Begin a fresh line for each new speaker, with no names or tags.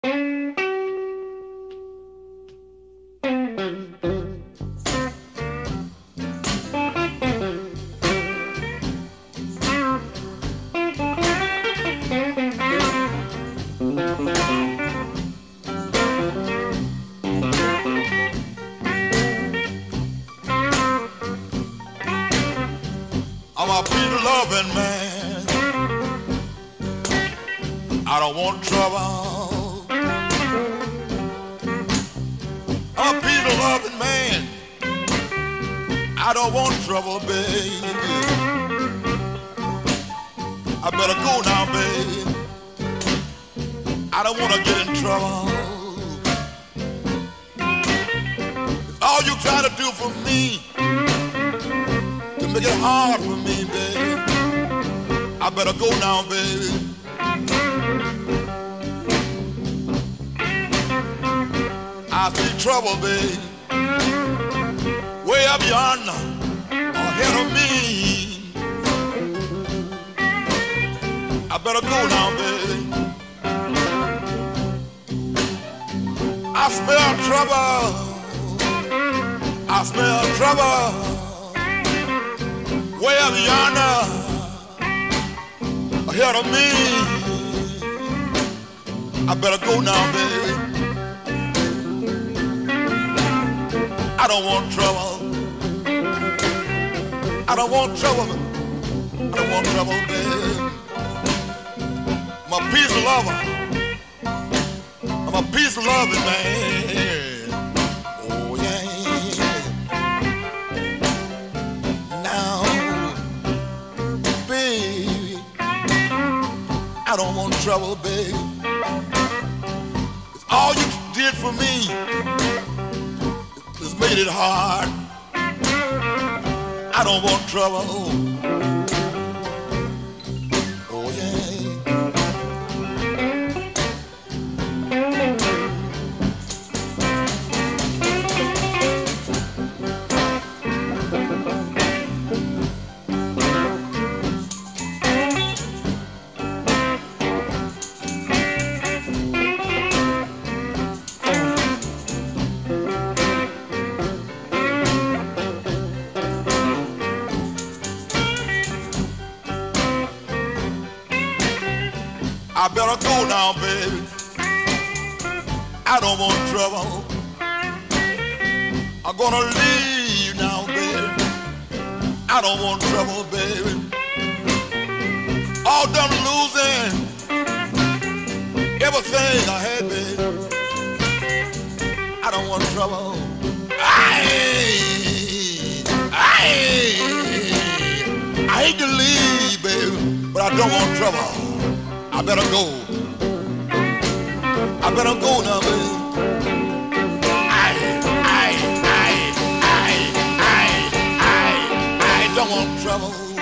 I'm a people-loving man. I don't want trouble. I'm a people-loving man. I don't want trouble, baby. I better go now, baby. I don't want to get in trouble. All you try to do for me to make it hard for me, baby. I better go now, baby. I see trouble, baby, way up yonder ahead of me. I better go now, baby. I smell trouble. I smell trouble way up yonder ahead of me. I better go now, baby. I don't want trouble. I don't want trouble. I don't want trouble, baby. I'm a peace lover. I'm a peace loving man. Oh yeah. Now, baby, I don't want trouble, baby. It's all you did for me. It's made it hard. I don't want trouble. Oh yeah. I better go now, baby. I don't want trouble. I'm gonna leave now, baby. I don't want trouble, baby. All done losing everything I had, baby. I don't want trouble. I hate to leave, baby, but I don't want trouble. I better go. I better go now, baby. I don't want trouble.